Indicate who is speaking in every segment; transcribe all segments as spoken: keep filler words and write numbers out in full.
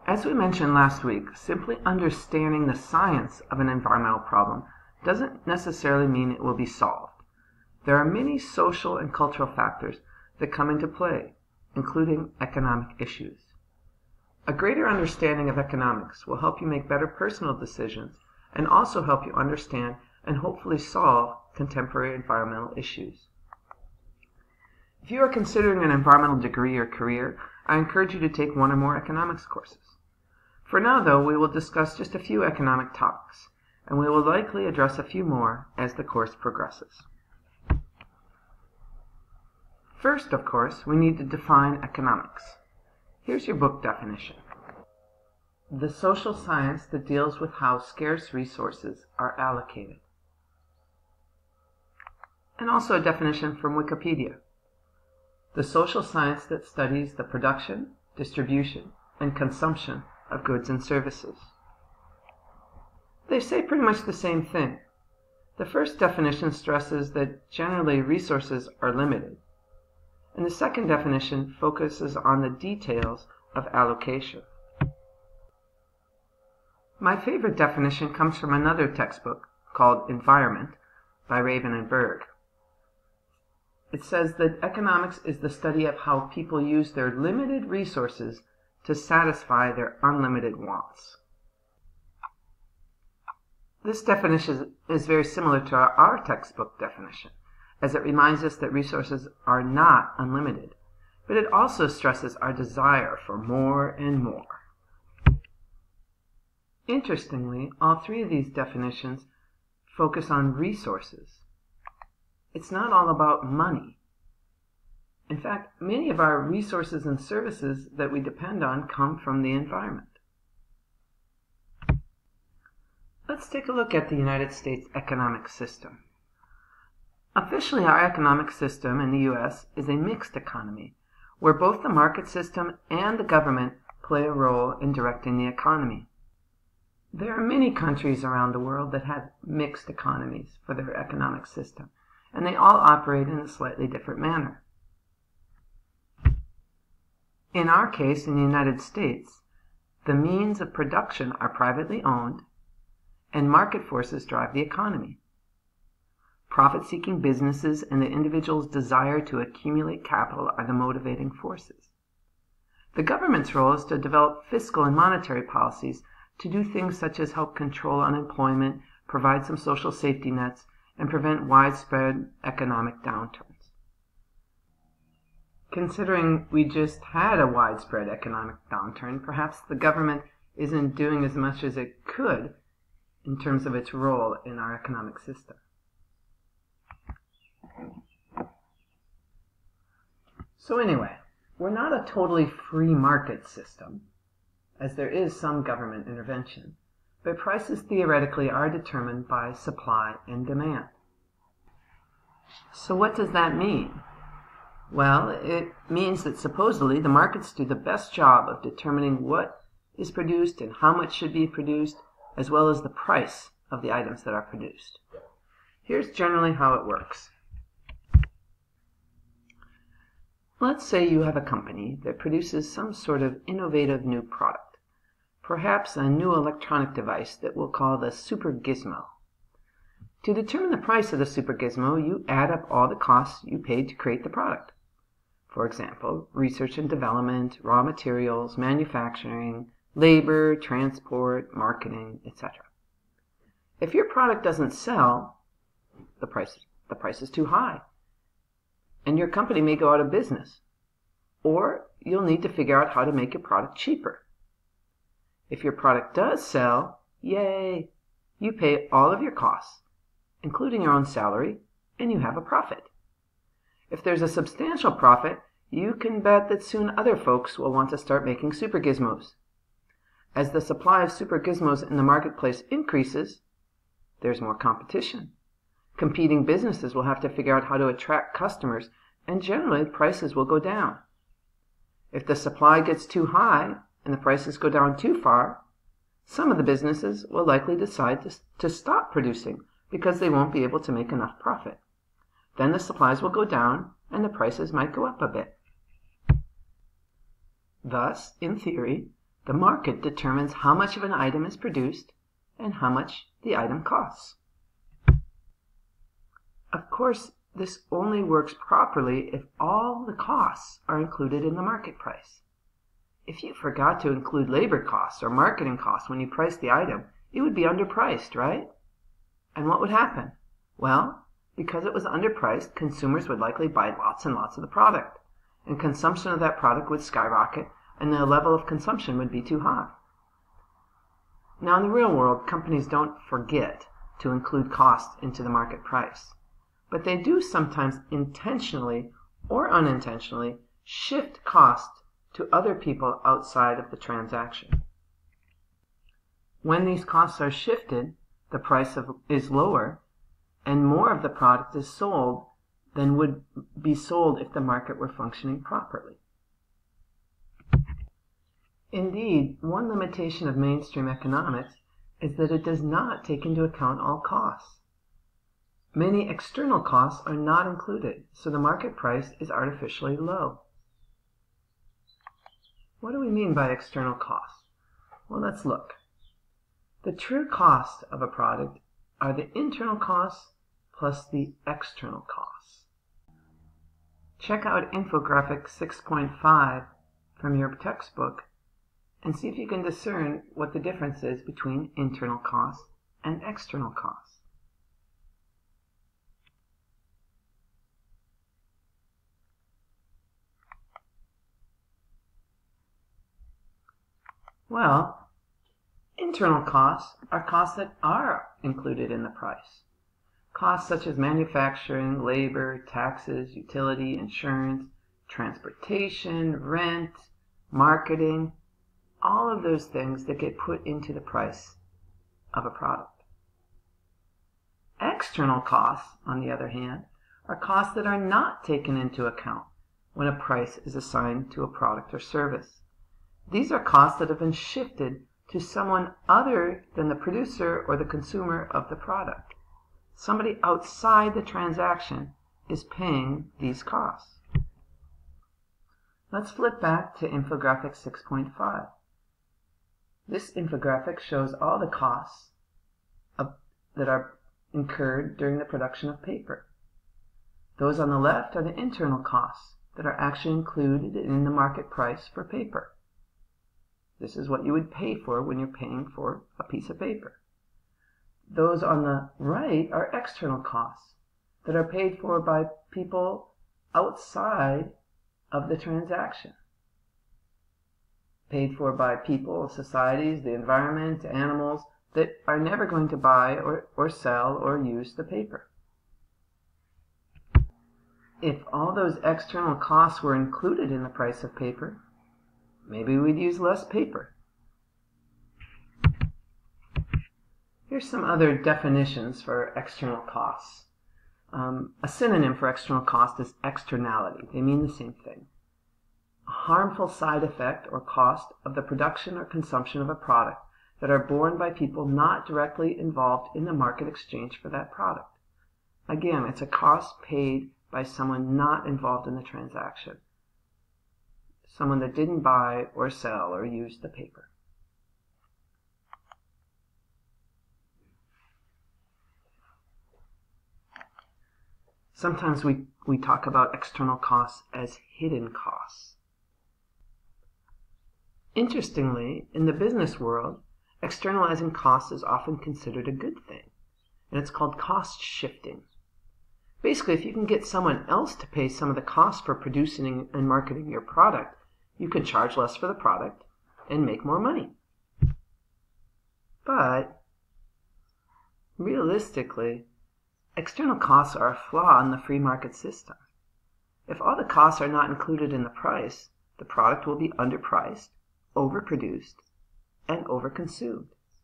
Speaker 1: As we mentioned last week, simply understanding the science of an environmental problem doesn't necessarily mean it will be solved. There are many social and cultural factors that come into play, including economic issues. A greater understanding of economics will help you make better personal decisions and also help you understand and hopefully solve contemporary environmental issues. If you are considering an environmental degree or career, I encourage you to take one or more economics courses. For now, though, we will discuss just a few economic topics, and we will likely address a few more as the course progresses. First, of course, we need to define economics. Here's your book definition. The social science that deals with how scarce resources are allocated. And also a definition from Wikipedia. The social science that studies the production, distribution, and consumption of goods and services. They say pretty much the same thing. The first definition stresses that generally resources are limited, and the second definition focuses on the details of allocation. My favorite definition comes from another textbook called Environment by Raven and Berg. It says that economics is the study of how people use their limited resources to satisfy their unlimited wants. This definition is very similar to our, our textbook definition, as it reminds us that resources are not unlimited, but it also stresses our desire for more and more. Interestingly, all three of these definitions focus on resources. It's not all about money. In fact, many of our resources and services that we depend on come from the environment. Let's take a look at the United States economic system. Officially, our economic system in the U S is a mixed economy, where both the market system and the government play a role in directing the economy. There are many countries around the world that have mixed economies for their economic system, and they all operate in a slightly different manner. In our case, in the United States, the means of production are privately owned, and market forces drive the economy. Profit-seeking businesses and the individual's desire to accumulate capital are the motivating forces. The government's role is to develop fiscal and monetary policies to do things such as help control unemployment, provide some social safety nets, and prevent widespread economic downturns. Considering we just had a widespread economic downturn, perhaps the government isn't doing as much as it could in terms of its role in our economic system. So anyway, we're not a totally free market system, as there is some government intervention, but prices theoretically are determined by supply and demand. So what does that mean? Well, it means that supposedly the markets do the best job of determining what is produced and how much should be produced, as well as the price of the items that are produced. Here's generally how it works. Let's say you have a company that produces some sort of innovative new product, perhaps a new electronic device that we'll call the Super Gizmo. To determine the price of the Super Gizmo, you add up all the costs you paid to create the product. For example, research and development, raw materials, manufacturing, labor, transport, marketing, et cetera. If your product doesn't sell, the price, the price is too high, and your company may go out of business, or you'll need to figure out how to make your product cheaper. If your product does sell, yay, you pay all of your costs, including your own salary, and you have a profit. If there's a substantial profit, you can bet that soon other folks will want to start making Super Gizmos. As the supply of Super Gizmos in the marketplace increases, there's more competition. Competing businesses will have to figure out how to attract customers, and generally prices will go down. If the supply gets too high and the prices go down too far, some of the businesses will likely decide to, to stop producing because they won't be able to make enough profit. Then the supplies will go down and the prices might go up a bit. Thus, in theory, The market determines how much of an item is produced and how much the item costs. Of course, this only works properly if all the costs are included in the market price. If you forgot to include labor costs or marketing costs when you priced the item, it would be underpriced, right? And what would happen? Well, because it was underpriced, consumers would likely buy lots and lots of the product, and consumption of that product would skyrocket, and the level of consumption would be too high. Now, in the real world, companies don't forget to include costs into the market price, but they do sometimes intentionally or unintentionally shift costs to other people outside of the transaction. When these costs are shifted, the price of, is lower, and more of the product is sold than would be sold if the market were functioning properly. Indeed, one limitation of mainstream economics is that it does not take into account all costs. Many external costs are not included, so the market price is artificially low. What do we mean by external costs? Well, let's look. The true costs of a product are the internal costs plus the external costs. Check out infographic six point five from your textbook and see if you can discern what the difference is between internal costs and external costs. Well, internal costs are costs that are included in the price. Costs such as manufacturing, labor, taxes, utility, insurance, transportation, rent, marketing, all of those things that get put into the price of a product. External costs, on the other hand, are costs that are not taken into account when a price is assigned to a product or service. These are costs that have been shifted to someone other than the producer or the consumer of the product. Somebody outside the transaction is paying these costs. Let's flip back to infographic six point five. This infographic shows all the costs of, that are incurred during the production of paper. Those on the left are the internal costs that are actually included in the market price for paper. This is what you would pay for when you're paying for a piece of paper. Those on the right are external costs that are paid for by people outside of the transaction. Paid for by people, societies, the environment, animals that are never going to buy or, or sell or use the paper. If all those external costs were included in the price of paper, maybe we'd use less paper. Here's some other definitions for external costs. Um, a synonym for external cost is externality. They mean the same thing. A harmful side effect or cost of the production or consumption of a product that are borne by people not directly involved in the market exchange for that product. Again, it's a cost paid by someone not involved in the transaction. Someone that didn't buy or sell or use the paper. Sometimes we, we talk about external costs as hidden costs. Interestingly, in the business world, externalizing costs is often considered a good thing, and it's called cost shifting. Basically, if you can get someone else to pay some of the costs for producing and marketing your product, you can charge less for the product and make more money. But realistically, external costs are a flaw in the free market system. If all the costs are not included in the price, the product will be underpriced, overproduced, and overconsumed.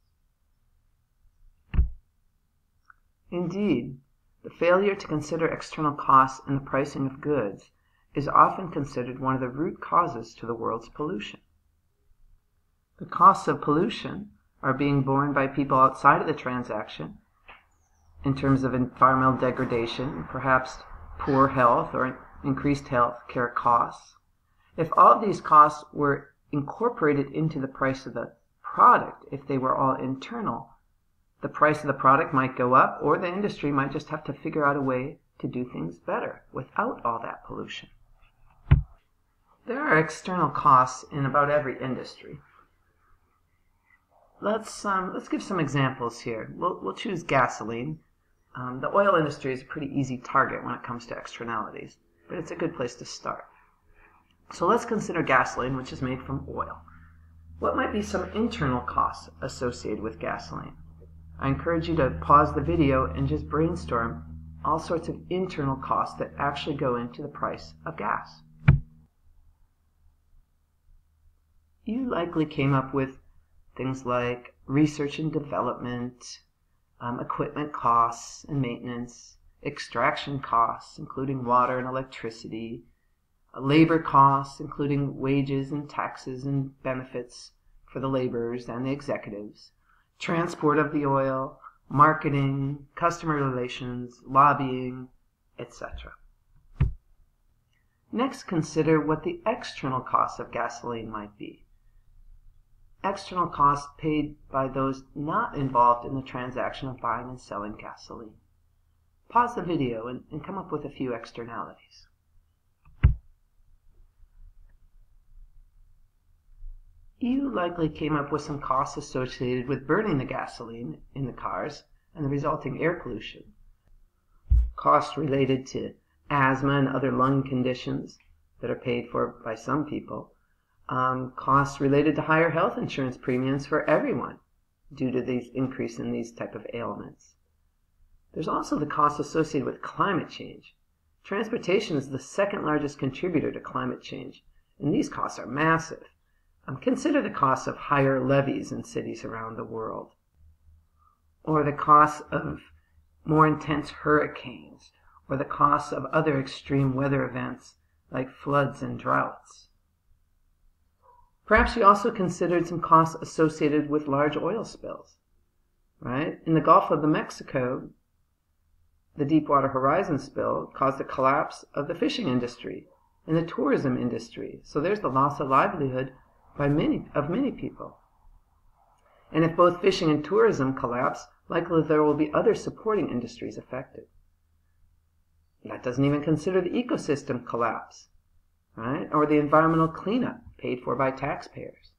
Speaker 1: Indeed, the failure to consider external costs in the pricing of goods is often considered one of the root causes to the world's pollution. The costs of pollution are being borne by people outside of the transaction in terms of environmental degradation, perhaps poor health or increased health care costs. If all of these costs were incorporated into the price of the product, if they were all internal, the price of the product might go up, or the industry might just have to figure out a way to do things better without all that pollution. There are external costs in about every industry. Let's um, let's give some examples here. We'll, we'll choose gasoline. Um, the oil industry is a pretty easy target when it comes to externalities, but it's a good place to start. So let's consider gasoline, which is made from oil. What might be some internal costs associated with gasoline? I encourage you to pause the video and just brainstorm all sorts of internal costs that actually go into the price of gas. You likely came up with things like research and development, um, equipment costs and maintenance, extraction costs, including water and electricity, labor costs, including wages and taxes and benefits for the laborers and the executives, transport of the oil, marketing, customer relations, lobbying, et cetera. Next, consider what the external costs of gasoline might be. External costs paid by those not involved in the transaction of buying and selling gasoline. Pause the video and, and come up with a few externalities. You likely came up with some costs associated with burning the gasoline in the cars and the resulting air pollution. Costs related to asthma and other lung conditions that are paid for by some people. Um, costs related to higher health insurance premiums for everyone due to the increase in these type of ailments. There's also the costs associated with climate change. Transportation is the second largest contributor to climate change, and these costs are massive. Um, consider the costs of higher levees in cities around the world, or the costs of more intense hurricanes, or the costs of other extreme weather events like floods and droughts. Perhaps you also considered some costs associated with large oil spills, right? In the Gulf of Mexico, the Deepwater Horizon spill caused the collapse of the fishing industry and the tourism industry. So there's the loss of livelihood by many of many people. And if both fishing and tourism collapse, likely there will be other supporting industries affected. That doesn't even consider the ecosystem collapse, right? Or the environmental cleanup paid for by taxpayers.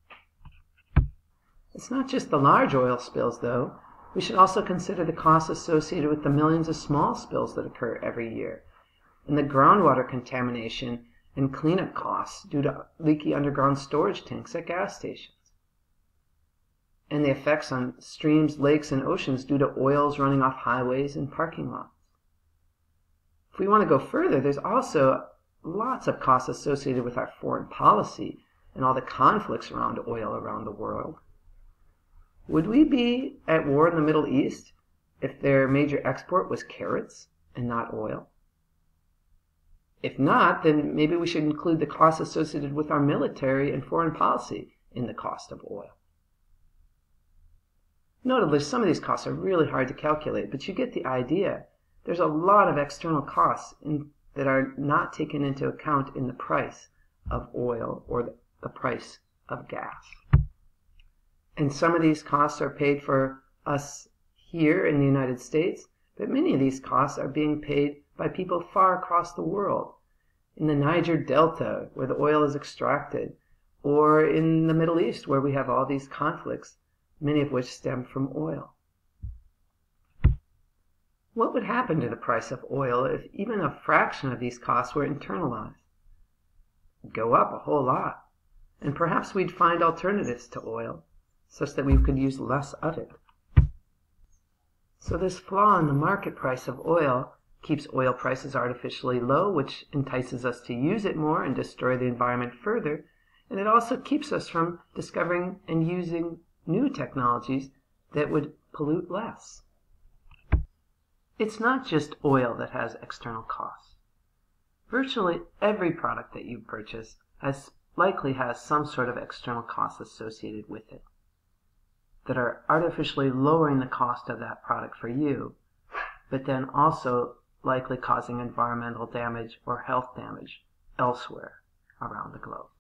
Speaker 1: It's not just the large oil spills, though. We should also consider the costs associated with the millions of small spills that occur every year, and the groundwater contamination and cleanup costs due to leaky underground storage tanks at gas stations, and the effects on streams, lakes, and oceans due to oils running off highways and parking lots. If we want to go further, there's also lots of costs associated with our foreign policy and all the conflicts around oil around the world. Would we be at war in the Middle East if their major export was carrots and not oil? If not, then maybe we should include the costs associated with our military and foreign policy in the cost of oil. Notably, some of these costs are really hard to calculate, but you get the idea. There's a lot of external costs in, that are not taken into account in the price of oil or the, the price of gas. And some of these costs are paid for us here in the United States, but many of these costs are being paid by people far across the world, in the Niger Delta, where the oil is extracted, or in the Middle East, where we have all these conflicts, many of which stem from oil. What would happen to the price of oil if even a fraction of these costs were internalized? It'd go up a whole lot, and perhaps we'd find alternatives to oil, such that we could use less of it. So this flaw in the market price of oil keeps oil prices artificially low, which entices us to use it more and destroy the environment further, and it also keeps us from discovering and using new technologies that would pollute less. It's not just oil that has external costs. Virtually every product that you purchase has likely has some sort of external costs associated with it that are artificially lowering the cost of that product for you, but then also likely causing environmental damage or health damage elsewhere around the globe.